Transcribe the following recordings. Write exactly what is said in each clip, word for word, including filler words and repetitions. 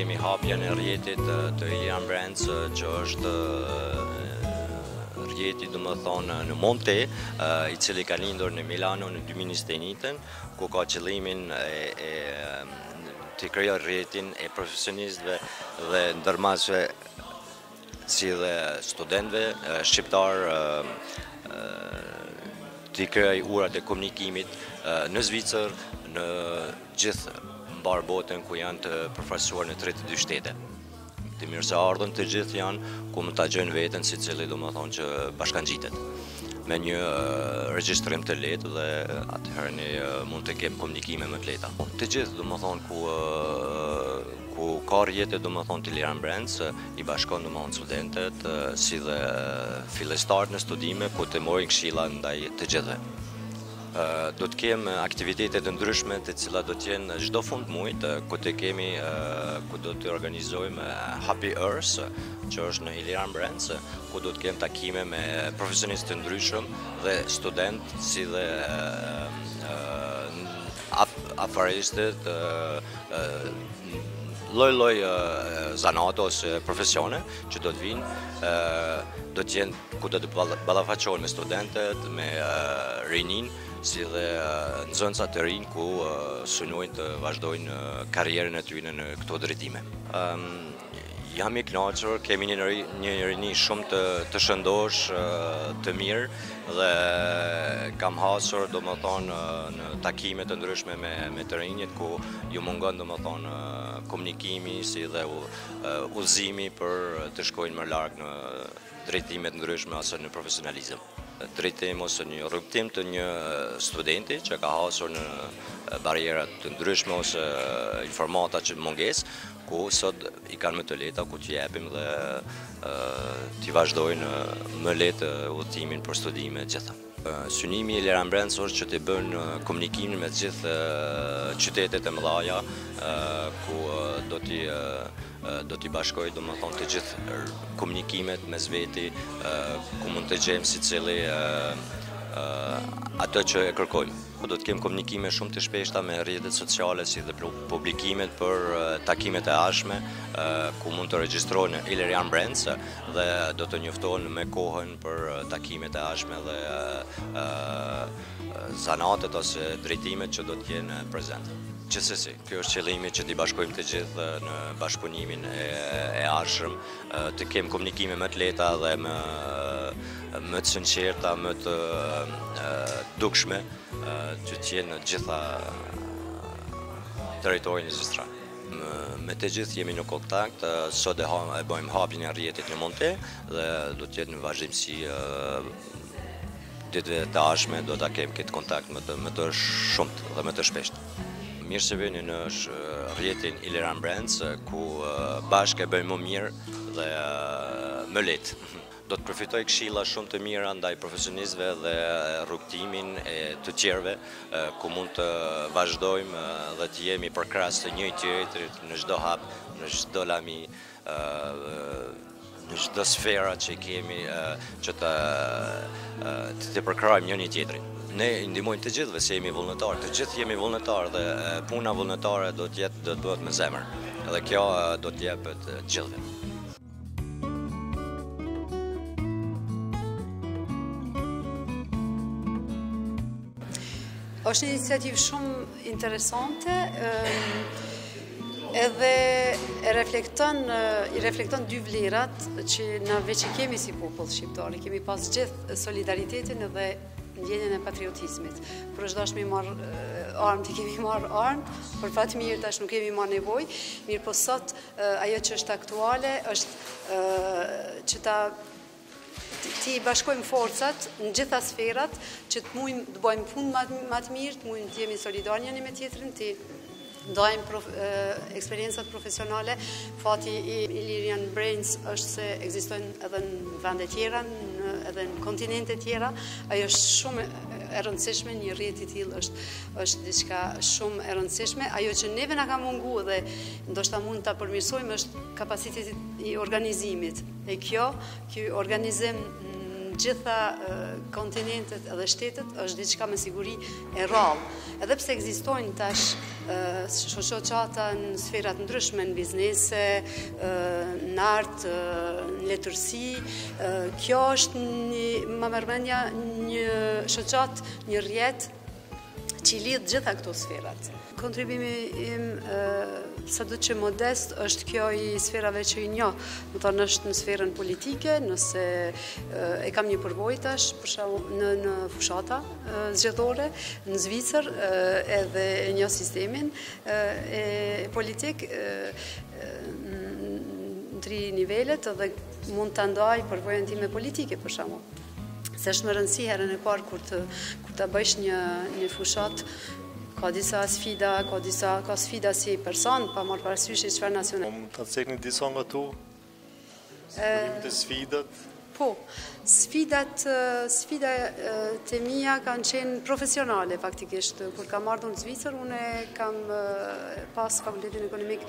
kemi hapjen e rrjetit të Ilian Brands, që është rrjeti do më thonë në Monte, i cili ka lindur në Milano në dy mijë e njëzet e njëjtën, ku ka qëllimin e, e të krijojë rrjetin e profesionistëve dhe ndërmarrësve si dhe studentëve shqiptar, të krijojë urat e komunikimit në Zvicër, në gjithë mbar botën ku janë të përfaqësuar në tridhjetë e dy shtete. Të mirëseardhën të gjithë janë ku më ta gjojnë veten si cili do më thonë që bashkangjitet me një uh, regjistrim të lehtë dhe atëherë ne uh, mund të kemi komunikime më të lehta. Të gjithë do më thonë ku uh, ku ka rrjete do më thonë të Ilian Brands, uh, i bashkon do më thonë studentet uh, si dhe uh, fillestarët në studime ku të morin këshilla ndaj të gjithëve. Uh, do të kemë aktivitete të ndryshme të cilat do të jenë çdo fund muajit, ku të kemi uh, ku do të organizojmë Happy Hours, që është në Ilian Brands, ku do të kemë takime me profesionistë të ndryshëm dhe studentë si dhe uh, uh, afaristët, uh, uh, lloj-lloj uh, zanate ose profesione që do të vinë, uh, do të jenë ku do të ballafaqohen me studentët, me uh, rinin, si dhe uh, nxënësa të rinj ku uh, synojnë të vazhdojnë uh, karrierën e tyre në këto drejtime. Um, jam i kënaqur, kemi një një rini shumë të, të shëndosh, uh, të mirë dhe kam hasur do më thonë në takime të ndryshme me, me të rinjit ku ju mungon do më thonë komunikimi si dhe uh, udhëzimi për të shkojnë më larg në drejtime të ndryshme ose në profesionalizëm. Drejtim ose një rrugtim të një studenti që ka hasur në barierat të ndryshme ose informata që munges, ku sot i kanë më të lehta, ku t'i japim dhe t'i vazhdojnë më lehtë udhëtimin për studime gjitha. Synimi i Ilian Brands është që të bën komunikimin me të gjithë qytetet e mëdha, ku do t'i do t'i bashkoj do më thonë të gjithë komunikimet mes veti, ku mund të gjejmë si cili atë që e kërkojmë. Do të kemë komunikime shumë të shpeshta me rrjetet sociale si dhe publikimet për takimet e ardhshme, ku mund të regjistrohen Ilian Brands dhe do të njoftohen me kohën për takimet e ardhshme dhe zanatet ose drejtimet që do të jenë prezente. Gjithsesi, kjo është qëllimi që t'i bashkojmë të gjithë në bashkëpunimin e, e ardhshëm, të kemë komunikime më të lehta dhe më, më të sinqerta, më të dukshme, që të jenë në gjitha territorin e Zvicrës. Me të gjithë jemi në kontakt, sot e, ha, e bëjmë hapjen e rrjetit në Monte dhe do të jetë në vazhdimsi ditëve të ardhshme, do ta kemi këtë kontakt më të, më të shumt dhe më të shpeshtë. Mirë se vini në rrjetin Ilian Brands, ku bashkë e bëjmë më mirë dhe më lehtë. Do të përfitoj këshilla shumë të mira ndaj profesionistëve dhe rrugtimin e të tjerëve, ku mund të vazhdojmë dhe të jemi përkrahas të njëjtë tjetrit në çdo hap, në çdo lami, në çdo sfera që kemi, që të të përkrahojmë njëri tjetrin. Ne ndihmojmë të gjithëve se jemi vullnetarë, të gjithë jemi vullnetarë dhe puna vullnetare do të jetë do të bëhet me zemër. Dhe kjo do të jepet të gjithëve. Është një iniciativë shumë interesante, edhe e reflekton, i reflekton dy vlerat që na veç i kemi si popull shqiptar, kemi pas gjithë solidaritetin edhe ndjenjen e patriotizmit. Për është dashmi marrë armë, të kemi marrë armë, për fatë mirë tash nuk kemi marrë nevojë, mirë po sot ajo që është aktuale është që ta ti bashkojmë forcat në gjitha sferat që të mujmë të bëjmë punë më të mirë, të mujmë të jemi solidarë njëri me tjetrin, të ndajmë prof, eksperiencat profesionale. Fati i Ilian Brands është se ekzistojnë edhe në vende tjera, në, edhe në kontinente tjera. Ajo është shumë e rëndësishme, një rrjet i tillë është është diçka shumë e rëndësishme. Ajo që neve na ka mungu dhe ndoshta mund ta përmirësojmë është kapaciteti i organizimit. E kjo, ky organizim në gjitha kontinentet edhe shtetet është diçka me siguri e rrallë. Edhe pse ekzistojnë tash shoqata në sferat ndryshme, në biznese, në artë, në letërsi. Kjo është një, më mërmendja, një shoqat, një rjet që i lidh gjitha këto sferat. Kontribimi im, sa do që modest, është kjo i sferave që i njoh. Më thonë është në sferën politike, nëse e kam një përvojë tash, për shembull në në fushata zgjedhore, në Zvicër, edhe e njoh sistemin e politik në tri nivelet, edhe mund ta ndaj përvojën time politike, për shembull. Se është më rëndësi herën e parë kur të kur ta bësh një një fushat, ka disa sfida, ka disa ka sfida si person, pa marrë parasysh çfarë nacional. Mund ta cekni disa nga to? Të sfidat? Po, sfidat sfida të mia kanë qenë profesionale faktikisht. Kur kam ardhur në Zvicër, unë kam pas fakultetin ekonomik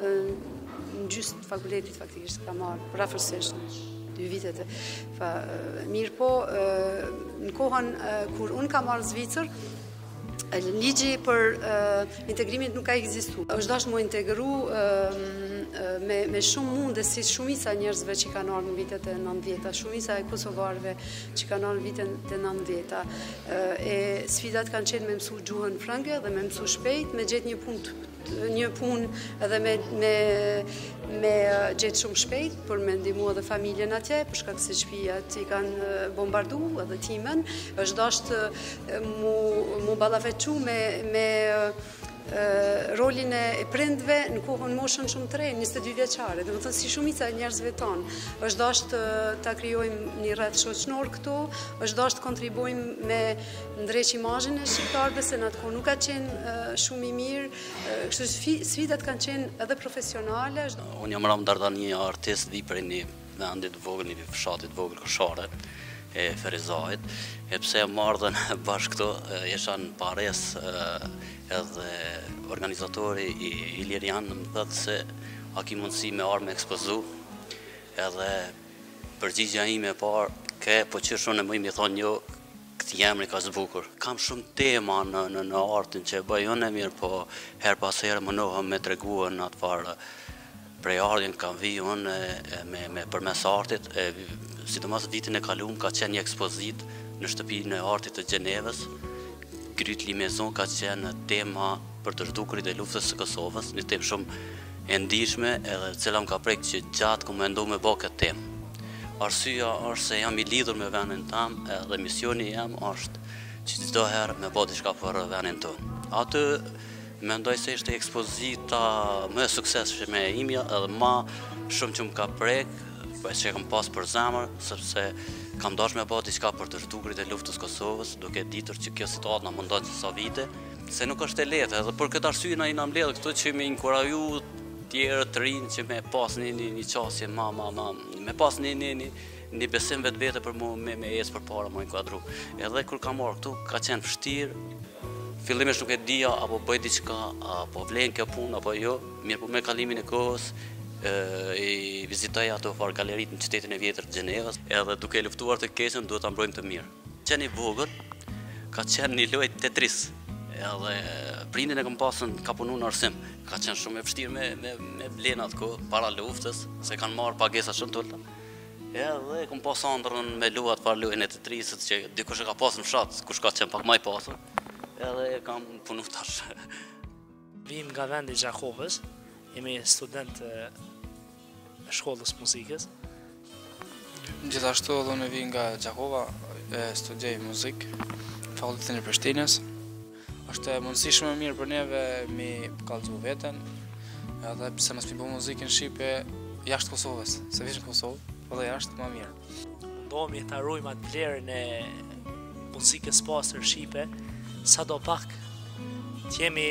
në gjysmë fakultetit faktikisht kam marrë rafërsisht. dy vitet. Fa, mirë po, në kohën kur unë kam marrë Zvicër, ligji për integrimit nuk ka ekzistu. është dashur mu integru me, me shumë mundes, si shumica njerëzve që kanë ardhur në vitet e nëntëdhjetë, shumica e kosovarëve që kanë ardhur në vitet e nëntëdhjetë. E sfidat kanë qenë me mësu gjuhën frënge dhe me mësu shpejt, me gjetë një punë një punë edhe me, me, me gjetë shumë shpejt për me ndihmu edhe familjen atje, për shkak se shtëpiat i kanë bombardu edhe timen, është dashtë mu, mu ballafaqu me, me rolin e prindve në kohën moshën shumë të re, njëzet e dy vjeçare, dhe më thënë si shumica e njerëzve tonë. Është dashtë ta krijojmë një rreth shoqëror këtu, është dashtë kontribujmë me ndreq imazhin e shqiptarëve, se në atë kohë nuk ka qenë shumë i mirë, kështu sfidat kanë qenë edhe profesionale. Unë jam Ram Dardani, artist, vi prej një vendit vogël, një fshatit vogël koshare e Ferizajit, e pse e mardhen bashkë këto, jesha në pares edhe organizatori i Ilirian më thëtë se a ki mundësi me arë me ekspozu, edhe përgjigja ime e parë, ke po që shumë e mëjmë i thonë jo, këtë jemri ka zbukur. Kam shumë tema në, në, në artin që e bëjën e mirë, po her pas herë më nohëm me treguën atë farë prej ardhin kam vi unë me, me përmes artit, e, sidomos vitin e kaluar ka qenë një ekspozit në shtëpinë e artit të Gjenevës. Gryt Limezon ka qenë tema për të zhdukurit e luftës së Kosovës, një temë shumë e ndihshme edhe cila më ka prek që gjatë ku mendu me bë këtë temë. Arsyeja është se jam i lidhur me vendin tam edhe misioni jam është që çdo herë me bë diçka për vendin tonë. Atë mendoj se ishte ekspozita më e suksesshme e imja edhe më shumë që më ka prek, që e kam pas për zemër, sepse kam dash me bë diçka për të zhdukurit e luftës Kosovës, duke ditur që kjo situatë na mundon disa vite, se nuk është e lehtë, edhe për këtë arsye na i na mbledh këtu që me inkuraju tjerë të rinë që me pas një një, një qasje ma ma ma, me pas një një një, një besim vetë vete për mu me, me ecë për para më inkuadru. Edhe kur kam marrë këtu ka qenë vështirë. Fillimisht nuk e dija apo bëj diçka, apo vlen kjo punë apo jo, mirë po me kalimin e kohës i vizitoj ato farë galerit në qytetin e vjetër të Gjenevës, edhe duke luftuar të keqen duhet ta mbrojmë të mirë. Qeni i vogël ka qenë një lojë Tetris, edhe prindin e kam pasën ka punu në arsim, ka qenë shumë e vështirë me, me, me blen atë kohë para luftës, se kanë marrë pagesa shumë të ulta. Edhe kam pasë ëndrrën me luat para lojën e Tetrisit që dikush e ka pasën në fshat, kush ka qenë pak më i pasur, edhe kam punu tash. Vim nga vendi Gjakovës, jemi student e shkollës muzikës. Gjithashtu edhe unë vi nga Gjakova, e studioj muzikë në fakultetin e Prishtinës. Është mundësi shumë e mirë për neve mi kallëzu veten, edhe pse mos mi bëj muzikën në Shqipë jashtë Kosovës, se veç në Kosovë, po dhe jashtë më mirë. Mundohemi ta ruajmë atë vlerën e muzikës pastër shqipe, sado pak të jemi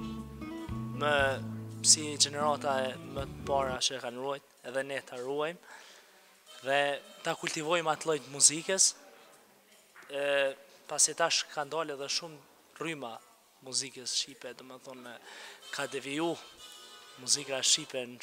më si gjenerata më të para që e kanë ruajt, edhe ne ta ruajmë dhe ta kultivojmë atë lloj të muzikës. E, pasi tash ka dalë edhe shumë rryma muzikës shqipe, do të thonë ka deviju muzika shqipe në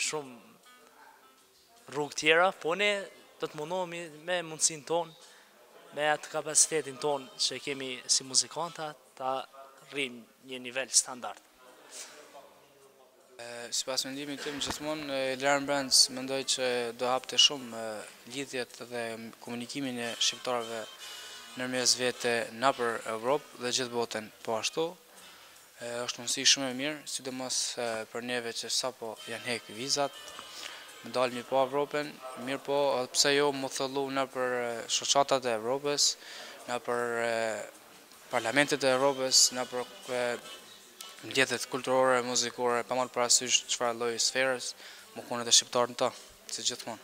shumë rrugë tjera, po ne do të mundohemi me mundësinë tonë, me atë kapacitetin tonë që kemi si muzikanta, ta rrim një nivel standard. Si pas mendimit tim gjithmonë Ilarian Brands mendoj që do hapte shumë lidhjet dhe komunikimin e shqiptarëve ndërmjet vete nëpër Evropë dhe gjithë botën. Po ashtu është mundësi shumë e mirë, sidomos për neve që sapo janë hek vizat, më dalmi pa Evropën, mirë po, pse jo më thollu nëpër shoqatat e Evropës, nëpër parlamentet e Evropës, nëpër mbledhjet kulturore, muzikore, pa marrë parasysh çfarë lloj sferës, më konë edhe shqiptarët ta, si gjithmonë.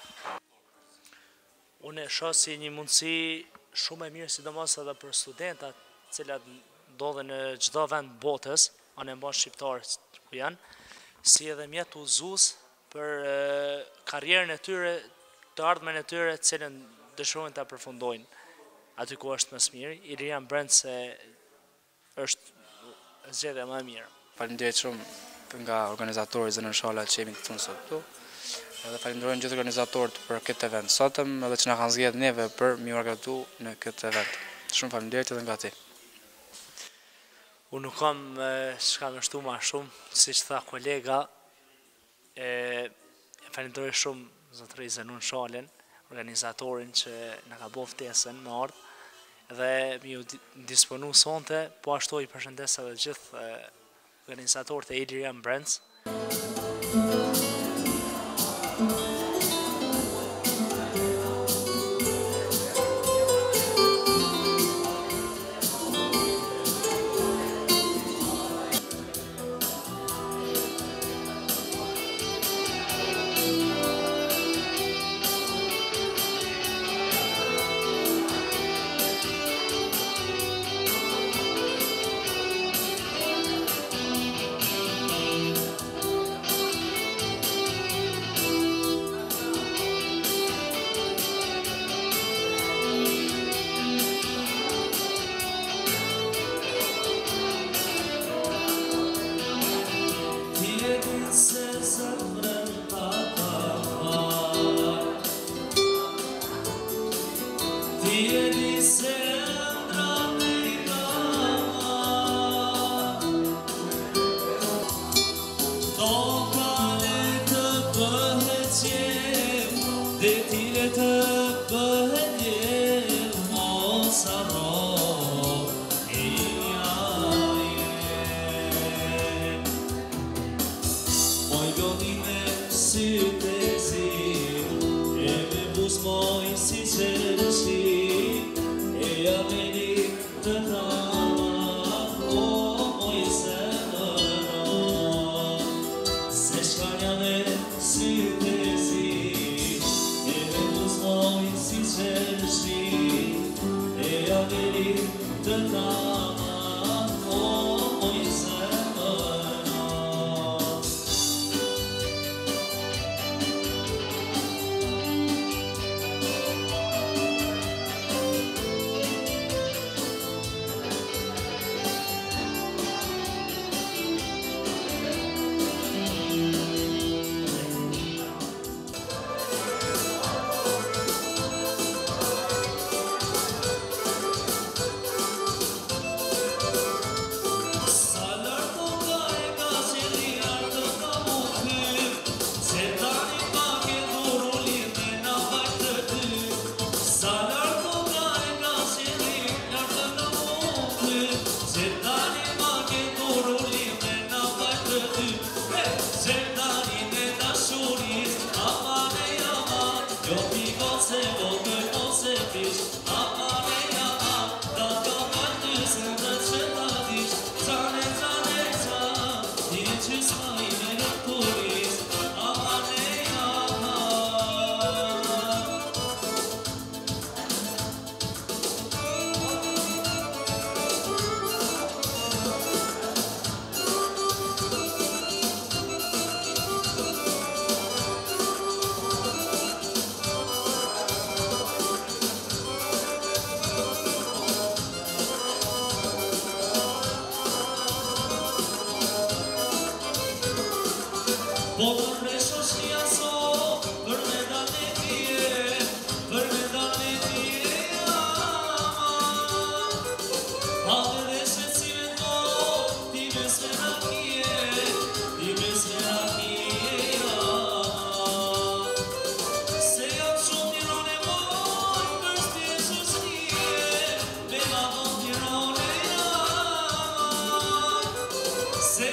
Unë e shoh si një mundësi shumë e mirë, sidomos edhe për studentat, të cilat ndodhen në çdo vend botës, anë mban shqiptarë ku janë, si edhe mjet udhëzues për karrierën e tyre, të ardhmen e tyre, të cilën dëshirojnë ta përfundojnë aty ku është më së miri. Ilarian Brands është zgjedhja më e mirë. Faleminderit shumë nga organizatorët Zënën Shala që jemi këtu sot këtu. Edhe falenderojmë gjithë organizatorët për këtë event sotëm, edhe që na kanë zgjedhur neve për mi organizu në këtë event. Shumë faleminderit edhe nga ti. Unë nuk kam çka më shtu më shumë, siç tha kolega, e falenderoj shumë zotëri Zënën Shalën, organizatorin që na ka bëu ftesën me ardh dhe mi u disponu sonte, po ashtu i përshëndes edhe gjithë organizatorët e Ilarian Brands.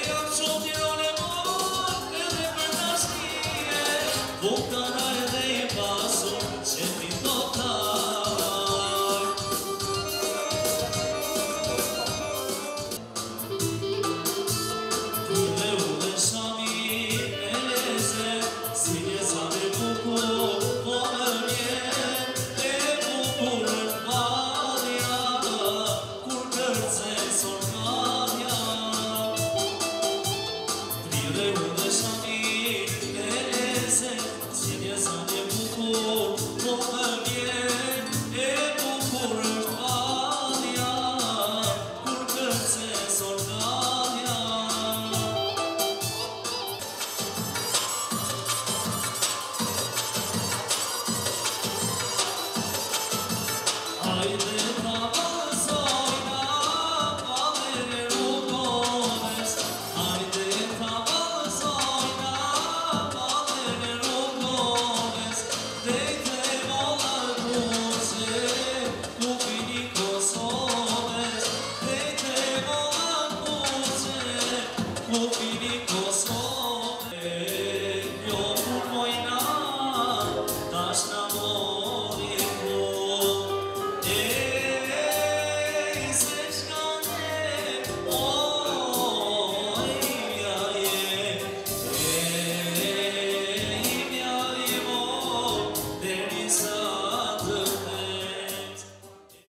Son